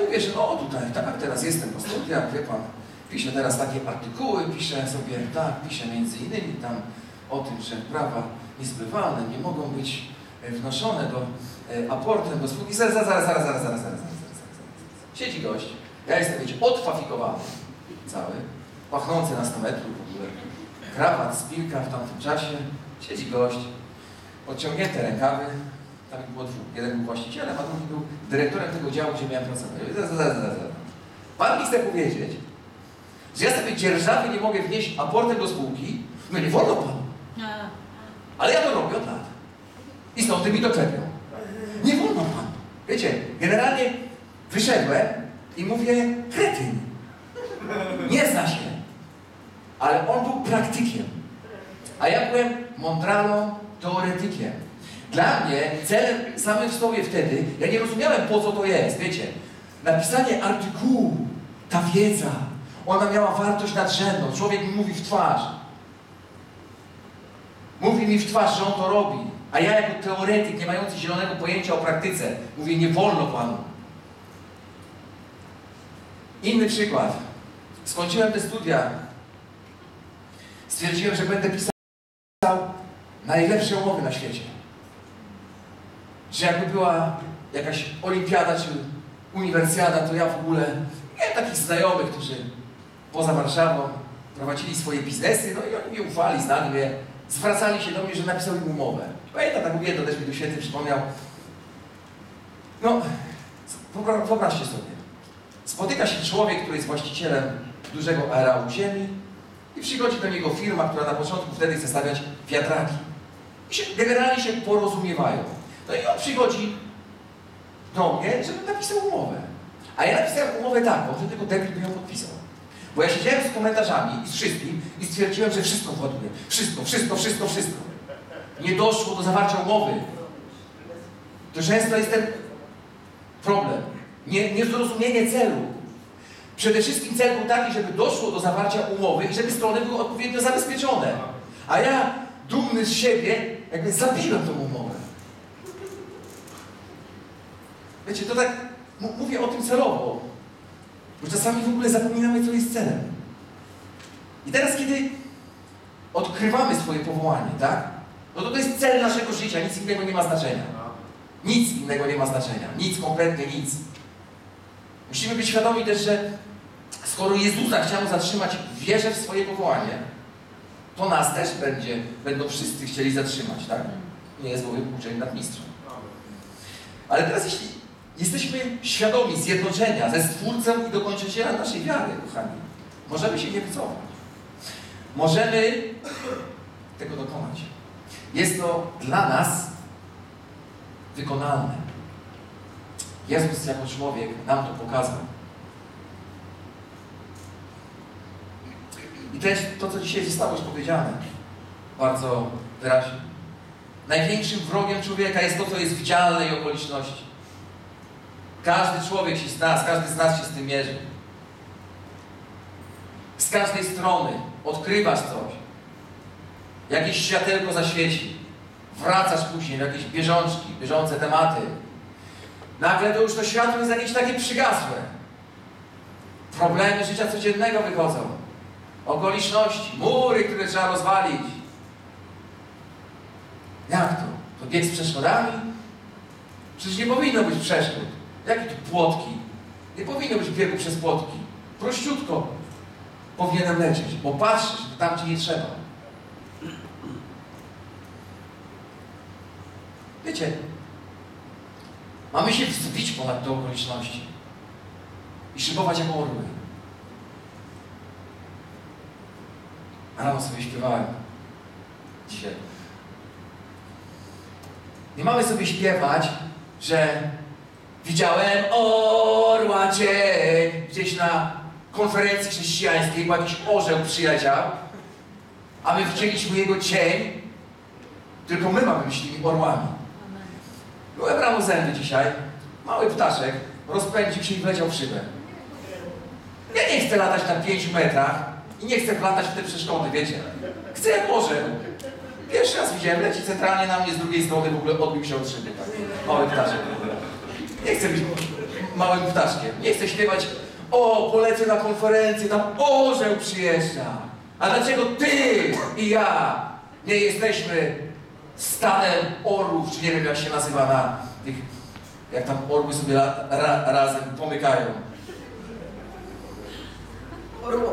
mówię, że no tutaj, tak, teraz jestem po studiach, wie pan, piszę teraz takie artykuły, piszę sobie, tak, piszę między innymi tam o tym, że prawa niezbywalne nie mogą być wnoszone do e, aportem do spółki. Zaraz, zaraz, zaraz, zaraz, zaraz, zaraz, zaraz, zaraz, zaraz. Siedzi gość, ja jestem, wiecie, odfafikowany cały, pachnący na sto metrów w ogóle, krawat, spilka w tamtym czasie, siedzi gość, odciągnięte rękawy, tam było dwóch, jeden był właścicielem, a drugi był dyrektorem tego działu, gdzie miałem pracować. Zaraz, zaraz, zaraz, zaraz. Pan mi chce powiedzieć, że ja sobie dzierżawy nie mogę wnieść aportem do spółki, no nie wolno panu. Ale ja to robię od lat. I stąd mi to klepią. Nie wolno panu. Wiecie, generalnie wyszedłem i mówię, kretyn. Nie zna się. Ale on był praktykiem. A ja byłem mądralą, teoretykiem. Dla mnie celem samym w sobie wtedy, ja nie rozumiałem, po co to jest, wiecie. Napisanie artykułu, ta wiedza, ona miała wartość nadrzędną. Człowiek mi mówi w twarz. Mówi mi w twarz, że on to robi. A ja jako teoretyk, nie mający zielonego pojęcia o praktyce, mówię, nie wolno panu. Inny przykład. Skończyłem te studia. Stwierdziłem, że będę pisał najlepsze umowy na świecie. Że jakby była jakaś olimpiada czy uniwersjada, to ja w ogóle miałem takich znajomych, którzy poza Warszawą prowadzili swoje biznesy, no i oni mnie ufali, znali mnie, zwracali się do mnie, że napisał im umowę. Pamiętam taką jedną, też mi tu świetnie przypomniał. No, wyobraźcie sobie. Spotyka się człowiek, który jest właścicielem dużego areału ziemi i przychodzi do niego firma, która na początku wtedy chce stawiać wiatraki. I się, generalnie się porozumiewają. No i on przychodzi do mnie, żebym napisał umowę. A ja napisałem umowę taką, że tylko debil by ją podpisał. Bo ja siedziałem z komentarzami i z wszystkim i stwierdziłem, że wszystko właduje. Wszystko, wszystko, wszystko, wszystko. Nie doszło do zawarcia umowy. To często jest ten problem. Nie, niezrozumienie celu. Przede wszystkim cel był taki, żeby doszło do zawarcia umowy i żeby strony były odpowiednio zabezpieczone. A ja, dumny z siebie, jakby zabiłem tą umowę. Wiecie, to tak mówię o tym celowo, bo czasami w ogóle zapominamy, co jest celem. I teraz, kiedy odkrywamy swoje powołanie, tak? No to to jest cel naszego życia, nic innego nie ma znaczenia. Nic innego nie ma znaczenia. Nic, kompletnie nic. Musimy być świadomi też, że skoro Jezusa chciano zatrzymać w wierze w swoje powołanie, to nas też będzie, będą wszyscy chcieli zatrzymać, tak? Nie jest bowiem uczeń nad mistrzem. Ale teraz, jeśli jesteśmy świadomi zjednoczenia ze Stwórcą i dokończycielem naszej wiary, kochani, możemy się nie wycofać. Możemy tego dokonać. Jest to dla nas wykonalne. Jezus jako człowiek nam to pokazał. I też to, co dzisiaj zostało już powiedziane, bardzo wyraźnie. Największym wrogiem człowieka jest to, co jest widzialne i okoliczności. Każdy człowiek się z nas, każdy z nas się z tym mierzy. Z każdej strony odkrywasz coś. Jakieś światełko zaświeci. Wracasz później w jakieś bieżączki, bieżące tematy. Nagle to już to światło jest jakieś takie przygasłe. Problemy życia codziennego wychodzą. Okoliczności, mury, które trzeba rozwalić. Jak to? To bieg z przeszkodami? Przecież nie powinno być przeszkód. Jakie tu płotki? Nie powinno być biegu przez płotki. Prościutko powinienem lecieć, bo patrzysz, tam gdzie nie trzeba. Wiecie, mamy się wzbić ponad te okoliczności i szybować jako orły. Rano sobie śpiewałem dzisiaj. Nie mamy sobie śpiewać, że widziałem orła cień gdzieś na konferencji chrześcijańskiej, bo jakiś orzeł przyleciał, a my widzieliśmy jego cień, tylko my mamy myślimy orłami. Byłem rano zęby dzisiaj, mały ptaszek rozpędził się i wleciał w szybę. Ja nie chcę latać na pięciu metrach i nie chcę latać w te przeszkody, wiecie. Chcę jak orzeł. Pierwszy raz widziałem, leci centralnie na mnie, z drugiej strony w ogóle odbił się od szyby. Tak. Mały ptaszek. Nie chcę być małym ptaszkiem. Nie chcę śpiewać, o, polecę na konferencję, tam orzeł przyjeżdża. A dlaczego ty i ja nie jesteśmy stadem orłów, czy nie wiem jak się nazywa na tych, jak tam orły sobie ra, ra, razem pomykają. Orło.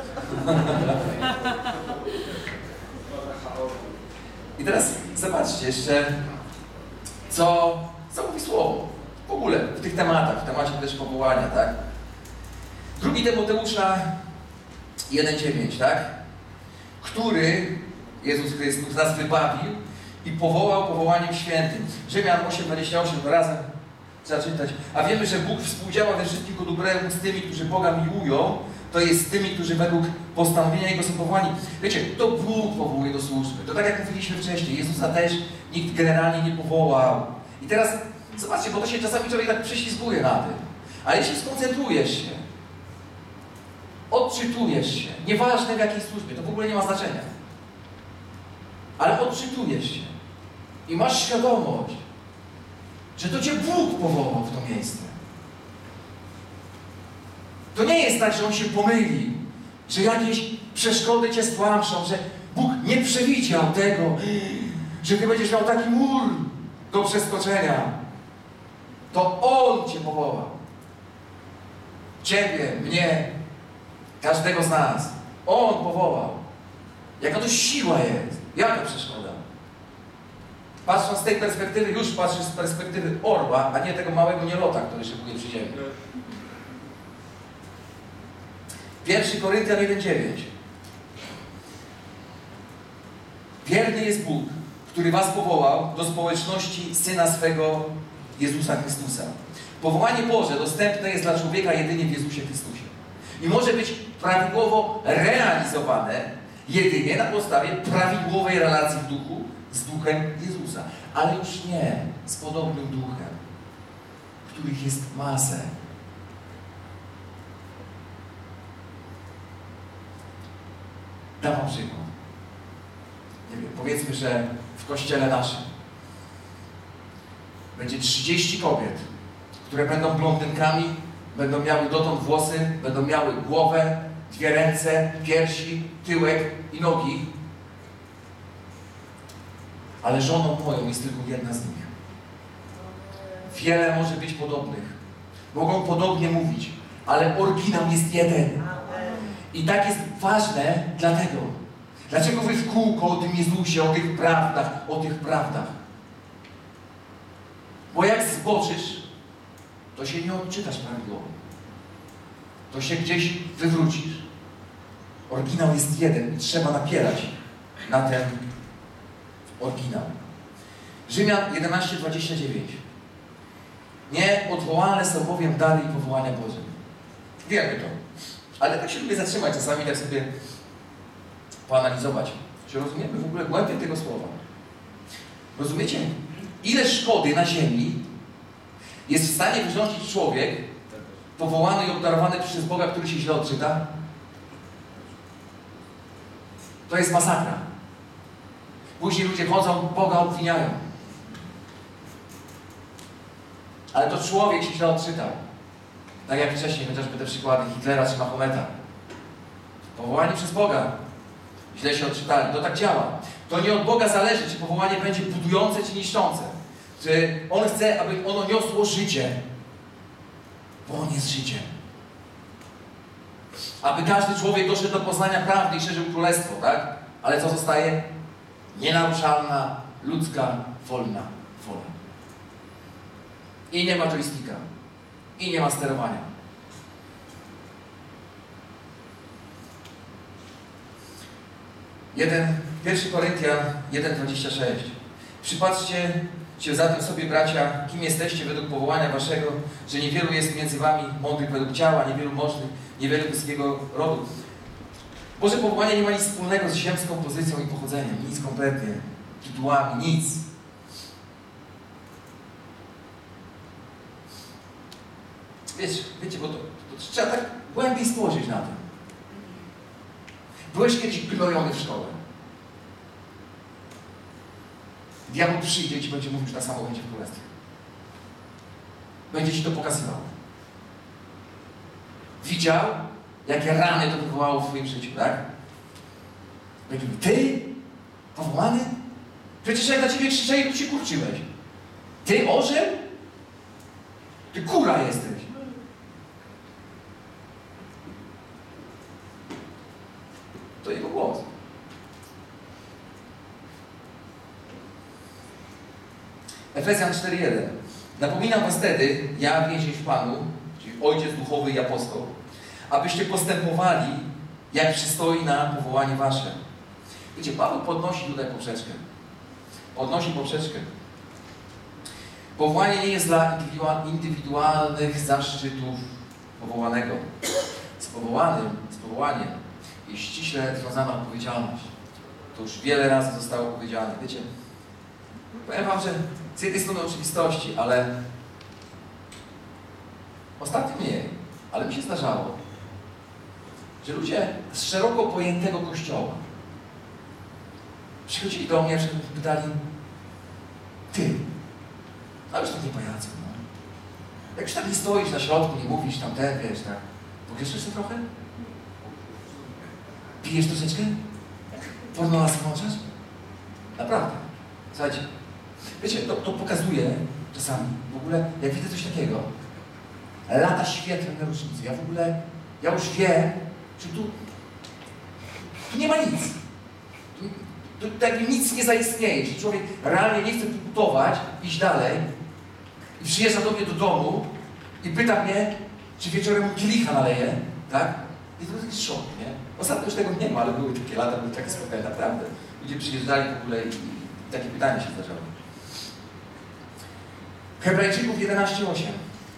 I teraz zobaczcie jeszcze, co, co mówi Słowo. W ogóle w tych tematach, w temacie też powołania, tak? Drugi Tymoteusza jeden dziewięć, tak? Który Jezus Chrystus nas wybawił i powołał powołaniem świętym. Rzymian osiem dwadzieścia osiem, razem zaczytać. A wiemy, że Bóg współdziała we wszystkim ku dobremu z tymi, którzy Boga miłują, to jest z tymi, którzy według postanowienia Jego są powołani. Wiecie, to Bóg powołuje do służby. To tak jak mówiliśmy wcześniej, Jezusa też nikt generalnie nie powołał. I teraz zobaczcie, bo to się czasami człowiek tak prześlizguje na tym. Ale jeśli skoncentrujesz się, odczytujesz się, nieważne w jakiej służbie, to w ogóle nie ma znaczenia. Ale odczytujesz się i masz świadomość, że to Cię Bóg powołał w to miejsce. To nie jest tak, że On się pomylił, że jakieś przeszkody Cię stłamszą, że Bóg nie przewidział tego, że Ty będziesz miał taki mur do przeskoczenia. To On Cię powołał. Ciebie, mnie, każdego z nas. On powołał. Jaka to siła jest? Jaka przeszkoda? Patrząc z tej perspektywy, już patrzysz z perspektywy orła, a nie tego małego nielota, który szybuje przy ziemi. Pierwszy Koryntian jeden dziewięć. Wierny jest Bóg, który was powołał do społeczności Syna swego Jezusa Chrystusa. Powołanie Boże dostępne jest dla człowieka jedynie w Jezusie Chrystusie. I może być prawidłowo realizowane jedynie na podstawie prawidłowej relacji w duchu z Duchem Jezusa. Ale już nie z podobnym duchem, których jest masę. Dam wam przykład. Nie wiem, powiedzmy, że w kościele naszym będzie trzydzieści kobiet, które będą blondynkami, będą miały dotąd włosy, będą miały głowę, dwie ręce, piersi, tyłek i nogi. Ale żoną moją jest tylko jedna z nich. Wiele może być podobnych. Mogą podobnie mówić, ale oryginał jest jeden. I tak jest ważne dlatego. Dlaczego wy w kółko o tym Jezusie, o tych prawdach, o tych prawdach? Bo jak zboczysz, to się nie odczytasz prawidłowo. To się gdzieś wywrócisz. Oryginał jest jeden i trzeba napierać na ten oryginał. Rzymian jedenaście dwadzieścia dziewięć. Nieodwołalne są bowiem dary i powołania Boże. Wiemy to. Ale tak się lubię zatrzymać czasami, tak sobie poanalizować. Czy rozumiemy w ogóle głębię tego słowa? Rozumiecie? Ile szkody na ziemi jest w stanie wyrządzić człowiek powołany i obdarowany przez Boga, który się źle odczyta? To jest masakra. Później ludzie chodzą, Boga obwiniają. Ale to człowiek się źle odczytał. Tak jak wcześniej, chociażby te przykłady Hitlera czy Mahometa. Powołani przez Boga. Źle się odczytali. To tak działa. To nie od Boga zależy, czy powołanie będzie budujące, czy niszczące. Czy On chce, aby ono niosło życie. Bo On jest życiem. Aby każdy człowiek doszedł do poznania prawdy i szerzył królestwo, tak? Ale co zostaje? Nienaruszalna, ludzka, wolna wola. I nie ma joysticka. I nie ma sterowania. Jeden, pierwszy Koryntian jeden dwadzieścia sześć. Przypatrzcie się zatem sobie, bracia, kim jesteście według powołania waszego, że niewielu jest między wami mądrych według ciała, niewielu możnych, niewielu wysokiego rodu. Boże powołanie nie ma nic wspólnego z ziemską pozycją i pochodzeniem. Nic kompletnie. Tytułami, nic. Wiecie, wiecie, bo to, to trzeba tak głębiej spojrzeć na to. Byłeś kiedyś gnojony w szkole. Diabeł przyjdzie i ci będzie mówił, że tak samo będzie w królestwie. Będzie ci to pokazywał. widział, jakie rany to wywołało w twoim życiu, tak? Mówi, ty? Powołany? Przecież jak na ciebie krzyczeli, to się kurczyłeś. Ty orzeł? Ty kura jesteś. To jego głos. Efezjan cztery jeden. Napominam was wtedy, ja więzień w Panu, czyli Ojciec Duchowy i Apostoł, abyście postępowali, jak przystoi na powołanie wasze. Wiecie, Paweł podnosi tutaj poprzeczkę. Podnosi poprzeczkę. Powołanie nie jest dla indywidualnych zaszczytów powołanego. Z powołanym, z powołaniem jest ściśle związana odpowiedzialność. To już wiele razy zostało powiedziane. Wiecie, powiem wam, że z jednej strony oczywistości, ale ostatnio mniej, ale mi się zdarzało, że ludzie z szeroko pojętego kościoła przychodzili do mnie, żeby pytali, ty, no już tak nie pajacu, no. Jak już tak nie stoisz na środku, nie mówisz tam te, wiesz, tak, pogrzeszysz się trochę? Pijesz troszeczkę? Porno nas włączasz? Naprawdę. Słuchajcie, wiecie, to, to pokazuje czasami, w ogóle, jak widzę coś takiego, lata świetlne różnicy, ja w ogóle, ja już wiem, że tu, tu nie ma nic. Tu, tu, tu jakby nic nie zaistnieje, że człowiek realnie nie chce budować, iść dalej i przyjeżdża do mnie do domu i pyta mnie, czy wieczorem mu kielicha naleje, tak? I to jest szok, nie? Ostatnio już tego nie ma, ale były takie lata, były takie spotkania, naprawdę. Ludzie przyjeżdżali w ogóle i, i takie pytanie się zdarzało. Hebrajczyków jedenaście osiem.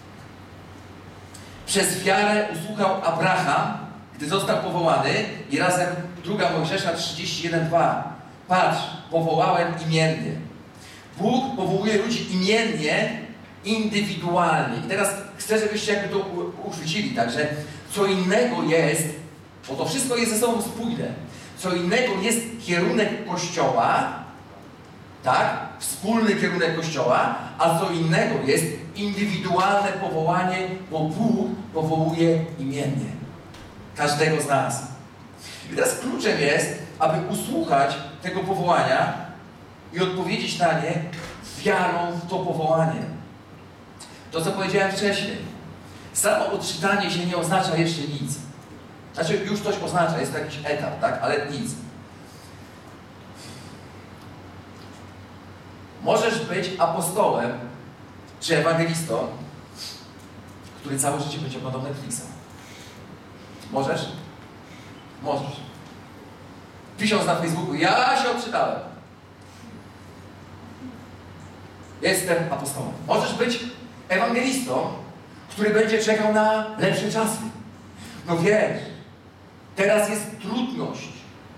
Przez wiarę usłuchał Abraham, gdy został powołany, i razem druga Mojżesza trzydzieści jeden dwa. Patrz, powołałem imiennie. Bóg powołuje ludzi imiennie, indywidualnie. I teraz chcę, żebyście jakby to uchwycili, także co innego jest, bo to wszystko jest ze sobą spójne, co innego jest kierunek Kościoła, tak? Wspólny kierunek Kościoła, a co innego jest indywidualne powołanie, bo Bóg powołuje imiennie każdego z nas. I teraz kluczem jest, aby usłuchać tego powołania i odpowiedzieć na nie wiarą w to powołanie. To, co powiedziałem wcześniej. Samo odczytanie się nie oznacza jeszcze nic. Znaczy, już coś oznacza, jest to jakiś etap, tak? Ale nic. Możesz być apostołem czy ewangelistą, który całe życie będzie oglądał Netflixa. Możesz? Możesz. Pisząc na Facebooku, ja się odczytałem. Jestem apostołem. Możesz być ewangelistą, który będzie czekał na lepsze czasy. No wiesz, teraz jest trudność.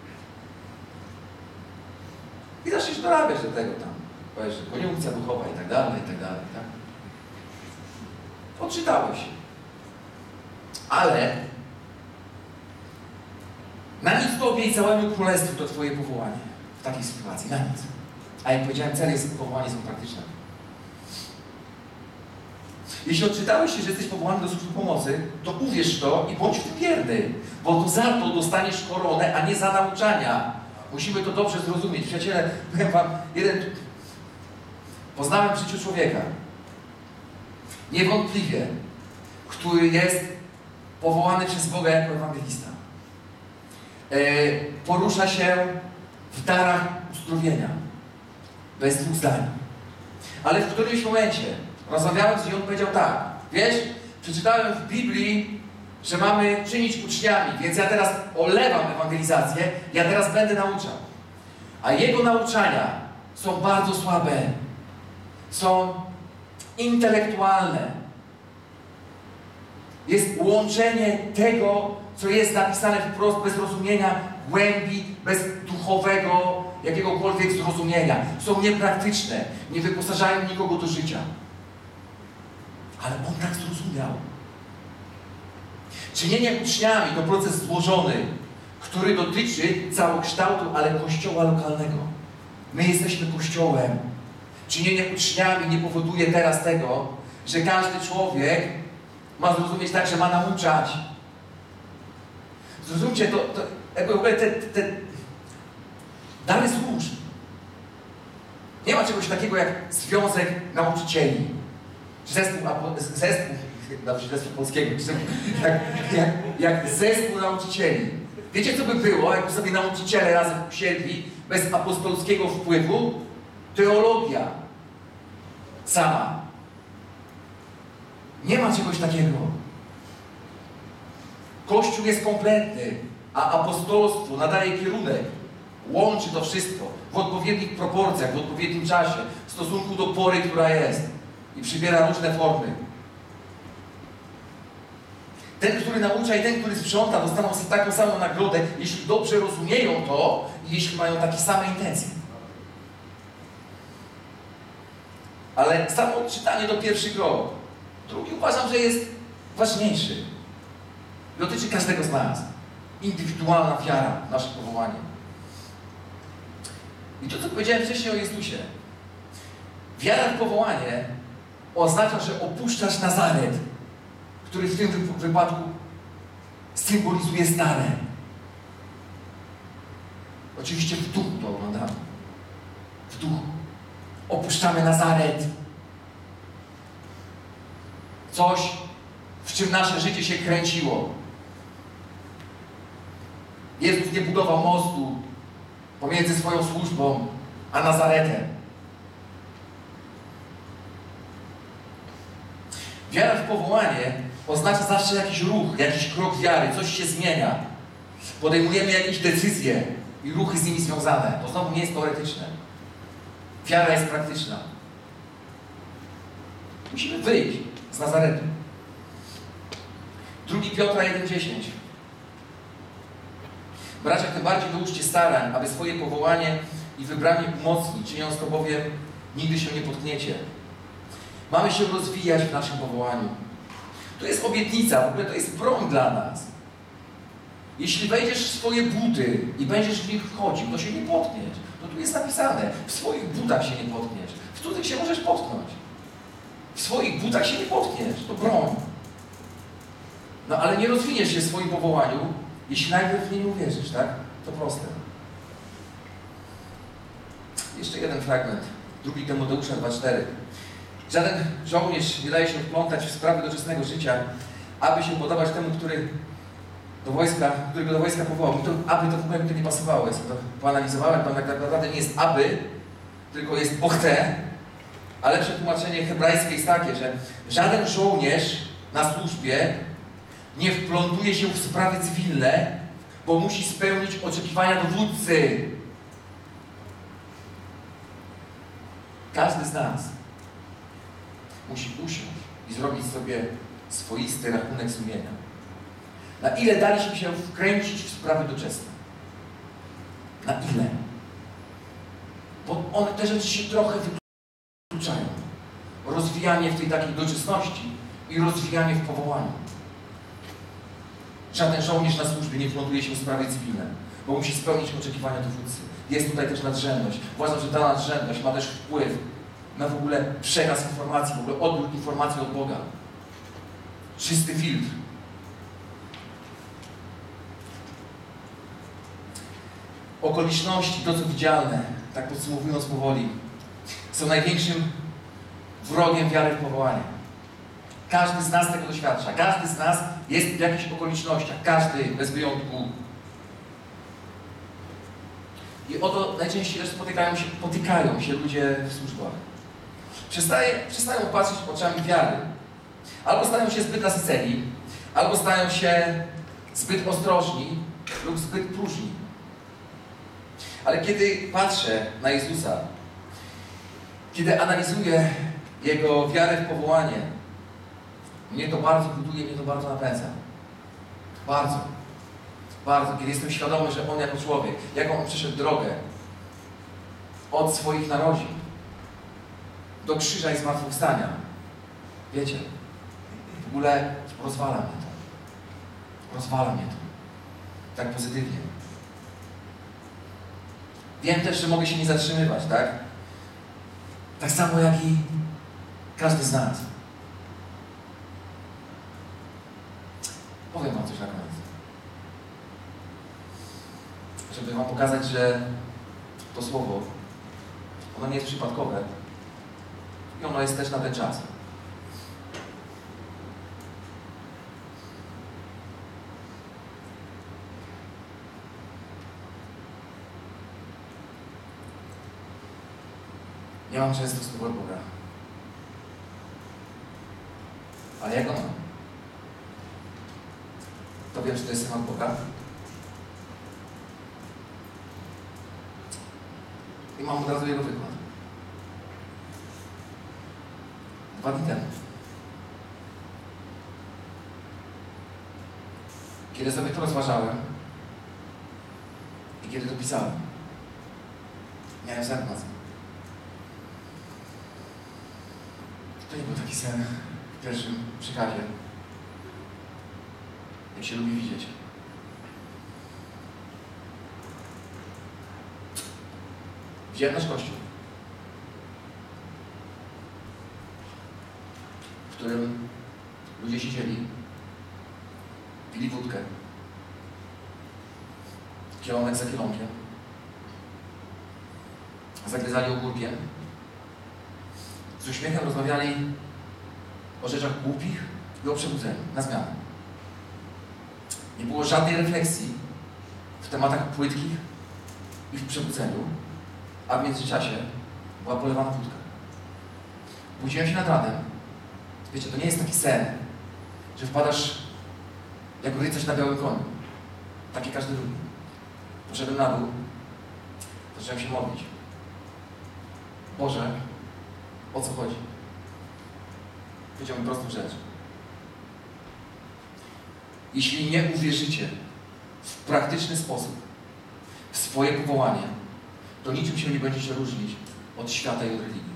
I zaczniesz dorabiać do tego tam. Powiesz, że koniunkcja duchowa i tak dalej, i tak dalej, tak? Odczytałeś. Ale na nic to obiej całemu królestwu to twoje powołanie. W takiej sytuacji, na nic. A jak powiedziałem, cele powołania są praktyczne. Jeśli odczytałeś się, że jesteś powołany do służby pomocy, to uwierz w to i bądź w tym wierny, bo to za to dostaniesz koronę, a nie za nauczania. Musimy to dobrze zrozumieć. Przyjaciele, powiem wam, jeden... Poznałem w życiu człowieka, niewątpliwie, który jest powołany przez Boga jako ewangelista. E, porusza się w darach uzdrowienia, bez dwóch zdań. Ale w którymś momencie rozmawiałem z nim i on powiedział tak, wiesz, przeczytałem w Biblii, że mamy czynić uczniami, więc ja teraz olewam ewangelizację, ja teraz będę nauczał. A jego nauczania są bardzo słabe. Są intelektualne. Jest łączenie tego, co jest napisane wprost, bez rozumienia głębi, bez duchowego jakiegokolwiek zrozumienia. Są niepraktyczne, nie wyposażają nikogo do życia. Ale on tak zrozumiał. Czynienie uczniami to proces złożony, który dotyczy całokształtu, ale kościoła lokalnego. My jesteśmy kościołem. Czynienie uczniami nie powoduje teraz tego, że każdy człowiek ma zrozumieć tak, że ma nauczać. Zrozumcie, to, to jakby w ogóle te, te dary służb. Nie ma czegoś takiego jak związek nauczycieli. Zespół, zespół, dobrze, zespół polskiego, jak, jak, jak zespół nauczycieli. Wiecie, co by było, jakby sobie nauczyciele razem usiedli bez apostolskiego wpływu? Teologia sama. Nie ma czegoś takiego. Kościół jest kompletny, a apostolstwo nadaje kierunek. Łączy to wszystko w odpowiednich proporcjach, w odpowiednim czasie, w stosunku do pory, która jest. I przybiera różne formy. Ten, który naucza i ten, który sprząta, dostaną taką samą nagrodę, jeśli dobrze rozumieją to i jeśli mają takie same intencje. Ale samo czytanie do pierwszych rok. Drugi uważam, że jest ważniejszy. Dotyczy każdego z nas. Indywidualna wiara w nasze powołanie. I to, co powiedziałem wcześniej o Jezusie. Wiara w powołanie oznacza, że opuszczasz Nazaret, który w tym wypadku symbolizuje stare. Oczywiście w duchu to oglądamy. W duchu. Opuszczamy Nazaret. Coś, w czym nasze życie się kręciło. Jezus nie budował mostu pomiędzy swoją służbą a Nazaretem. Wiara w powołanie oznacza zawsze jakiś ruch, jakiś krok wiary, coś się zmienia. Podejmujemy jakieś decyzje i ruchy z nimi związane. To znowu nie jest teoretyczne. Wiara jest praktyczna. Musimy wyjść z Nazaretu. drugi Piotra jeden dziesięć. Bracia, tym bardziej dołóżcie starań, aby swoje powołanie i wybranie umocnić, czyniąc to bowiem nigdy się nie potkniecie. Mamy się rozwijać w naszym powołaniu. To jest obietnica, w ogóle to jest broń dla nas. Jeśli wejdziesz w swoje buty i będziesz w nich chodził, to się nie potkniesz. To tu jest napisane, w swoich butach się nie potkniesz. W cudzych się możesz potknąć. W swoich butach się nie potkniesz, to broń. No ale nie rozwiniesz się w swoim powołaniu, jeśli najpierw w nie nie uwierzysz, tak? To proste. Jeszcze jeden fragment. drugi Tymoteusza dwa cztery. Żaden żołnierz nie daje się wplątać w sprawy doczesnego życia, aby się podobać temu, który do wojska, którego do wojska powołał. I to aby to w ogóle mi to nie pasowało. Ja sobie to poanalizowałem, to tak naprawdę nie jest aby, tylko jest bo chce. Ale przetłumaczenie hebrajskie jest takie, że żaden żołnierz na służbie nie wplątuje się w sprawy cywilne, bo musi spełnić oczekiwania dowódcy. Każdy z nas musi usiąść i zrobić sobie swoisty rachunek sumienia. Na ile daliśmy się wkręcić w sprawy doczesne? Na ile? Bo one, te rzeczy się trochę wykluczają. Rozwijanie w tej takiej doczesności i rozwijanie w powołaniu. Żaden żołnierz na służbie nie wplątuje się w sprawy cywilne, bo musi spełnić oczekiwania dowódcy. Jest tutaj też nadrzędność. Uważam, że ta nadrzędność ma też wpływ na w ogóle przekaz informacji, w ogóle odbiór informacji od Boga. Czysty filtr. Okoliczności, to co widzialne, tak podsumowując powoli, są największym wrogiem wiary w powołanie. Każdy z nas tego doświadcza. Każdy z nas jest w jakichś okolicznościach. Każdy, bez wyjątku. I oto najczęściej też spotykają się, potykają się ludzie w służbach. Przestaje, przestają patrzeć oczami wiary. Albo stają się zbyt nasyceni, albo stają się zbyt ostrożni lub zbyt próżni. Ale kiedy patrzę na Jezusa, kiedy analizuję Jego wiarę w powołanie, mnie to bardzo buduje, mnie to bardzo napędza. Bardzo. Bardzo. Kiedy jestem świadomy, że On jako człowiek, jaką On przeszedł drogę od swoich narodzin do krzyża i zmartwychwstania. Wiecie, w ogóle rozwala mnie to. Rozwala mnie to. Tak pozytywnie. Wiem też, że mogę się nie zatrzymywać, tak? Tak samo jak i każdy z nas. Powiem wam coś na koniec. żeby wam pokazać, że to słowo, ono nie jest przypadkowe i ono jest też na ten czas. Nie mam często słowa od Boga. Ale jak ono? To wiem, że to jest syn od Boga. I mam od razu jego wykład. Dwa dni temu. Kiedy sobie to rozważałem i kiedy to pisałem, miałem sen w nocy. To nie był taki sen w pierwszym przykazie, jak się lubi widzieć. Widziałem nasz kościół, w którym ludzie siedzieli, pili wódkę, kielonek za kielonkiem, zagryzali ogórkiem, z uśmiechem rozmawiali o rzeczach głupich i o przebudzeniu, na zmianę. Nie było żadnej refleksji w tematach płytkich i w przebudzeniu, a w międzyczasie była polewana wódka. Budziłem się nad ranem. Wiecie, to nie jest taki sen, że wpadasz jak rycerz na białym koniu. Taki każdy lubi. Poszedłem na dół, zacząłem się modlić. Boże, o co chodzi? Powiedział mi prostą rzecz. Jeśli nie uwierzycie w praktyczny sposób w swoje powołanie, to niczym się nie będziecie różnić od świata i od religii.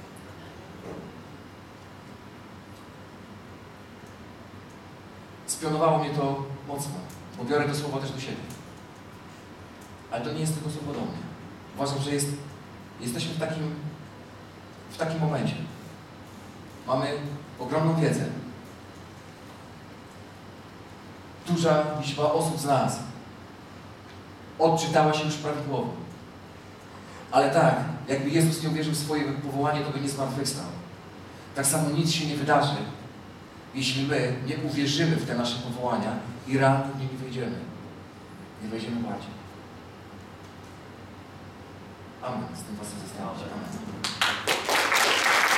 Spionowało mnie to mocno, bo biorę to słowo też do siebie. Ale to nie jest tylko słowo do mnie. Uważam, że jest, jesteśmy w takim, w takim momencie. Mamy ogromną wiedzę. Duża liczba osób z nas odczytała się już prawidłowo. Ale tak, jakby Jezus nie uwierzył w swoje powołanie, to by nie zmartwychwstał. Tak samo nic się nie wydarzy, jeśli my nie uwierzymy w te nasze powołania i realnie w nie nie wejdziemy. Nie wejdziemy bardziej. Amen. Z tym was zostawiam. Amen.